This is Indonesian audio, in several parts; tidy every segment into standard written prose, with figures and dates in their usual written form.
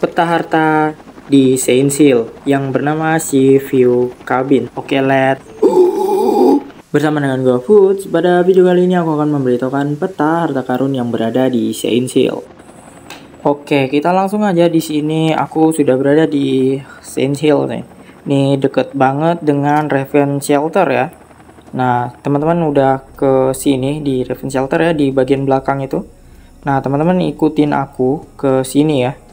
peta harta di Saint Seal yang bernama Sea View Cabin. Oke, bersama dengan gue Foods, pada video kali ini aku akan memberitahukan peta harta karun yang berada di Saint Seal. Oke, kita langsung aja. Di sini aku sudah berada di Saint Seal nih. Ini deket banget dengan Raven Shelter ya. Nah, teman-teman udah ke sini di Raven Shelter ya, di bagian belakang itu. Nah, teman-teman ikutin aku ke sini ya.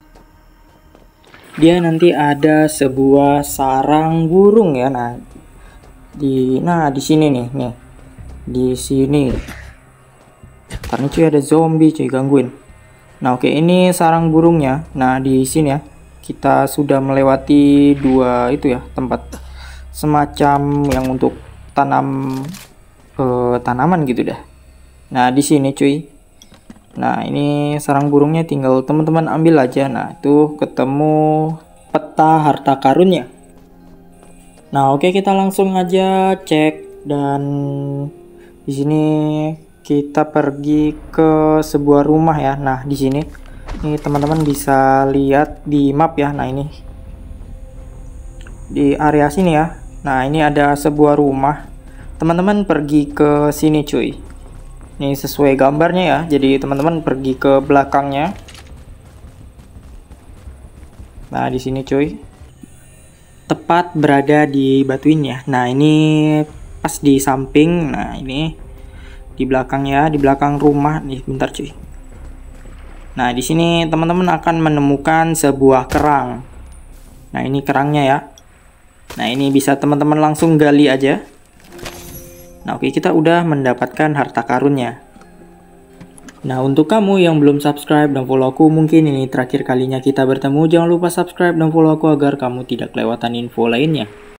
Dia nanti ada sebuah sarang burung ya. Nah, di sini nih, di sini. Karena cuy ada zombie cuy gangguin. Nah, oke, ini sarang burungnya. Nah, di sini ya. Kita sudah melewati dua itu ya, tempat semacam yang untuk tanam tanaman gitu dah. Nah, di sini cuy. Nah, ini sarang burungnya, tinggal teman-teman ambil aja. Nah, itu ketemu peta harta karunnya. Nah, oke, kita langsung aja cek. Dan di sini kita pergi ke sebuah rumah ya. Nah, di sini ini teman-teman bisa lihat di map ya. Nah, ini di area sini ya. Nah, ini ada sebuah rumah. Teman-teman pergi ke sini cuy. Ini sesuai gambarnya ya. Jadi teman-teman pergi ke belakangnya. Nah, di sini cuy. Tepat berada di batuinnya. Nah, ini pas di samping. Nah, ini di belakang ya, di belakang rumah nih. Bentar cuy. Nah, di sini teman-teman akan menemukan sebuah kerang. Nah, ini kerangnya ya. Nah, ini bisa teman-teman langsung gali aja. Nah, oke, kita udah mendapatkan harta karunnya. Nah, untuk kamu yang belum subscribe dan follow aku, mungkin ini terakhir kalinya kita bertemu. Jangan lupa subscribe dan follow aku agar kamu tidak kelewatan info lainnya.